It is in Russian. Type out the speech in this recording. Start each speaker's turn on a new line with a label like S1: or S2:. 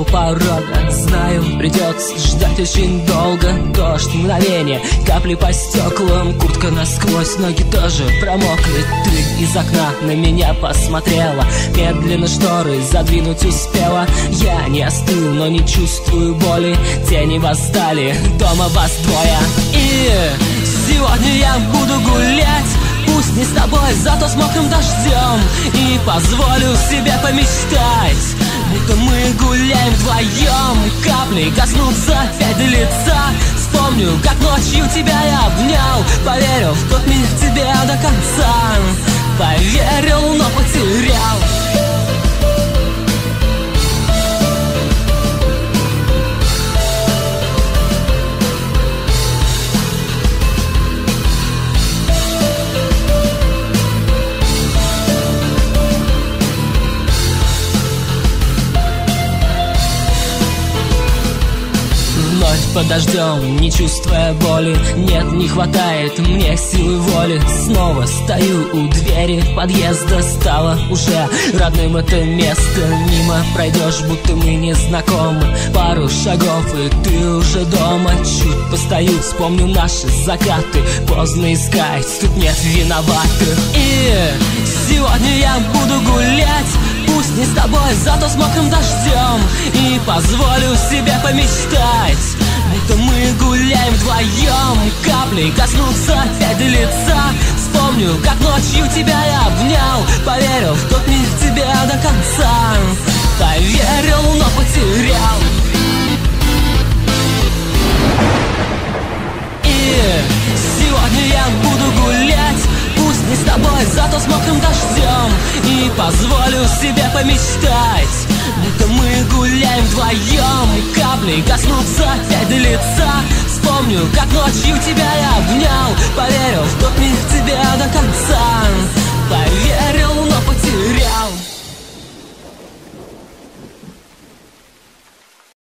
S1: порога. Знаю, придется ждать очень долго. Дождь, мгновение, капли по стеклам. Куртка насквозь, ноги тоже промокли. Ты из окна на меня посмотрела. Медленно шторы задвинуть успела. Я не остыл, но не чувствую боли. Тени восстали, дома вас двое. И сегодня я буду гулять, пусть не с тобой, зато с мокрым дождем. И позволю себе помечтать, будто мы гуляем вдвоем. Капли коснутся опять до лица. Вспомню, как ночью тебя я обнял. Поверил в тот миг тебе до конца. Поверил, но потерял. Под дождем, не чувствуя боли. Нет, не хватает мне силы воли. Снова стою у двери подъезда. Стало уже родным это место. Мимо пройдешь, будто мы не знакомы. Пару шагов, и ты уже дома. Чуть постою, вспомню наши закаты. Поздно искать, тут нет виноватых. И сегодня я буду гулять, пусть не с тобой, зато с мокрым дождем. И позволю себе помечтать, будто мы гуляем вдвоем. Капли коснутся опять до лица. Вспомню, как ночью тебя я обнял. Поверил в тот миг тебе до конца. Поверил, но потерял. И сегодня я буду гулять, пусть не с тобой, зато с мокрым дождем. И позволю себе помечтать, будто мы гуляем вдвоем. Капли коснутся опять до лица. Вспомню, как ночью тебя я обнял.